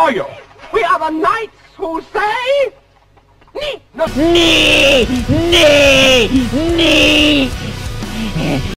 are you? We are the knights who say... Nee! No. Nee! Nee! Nee!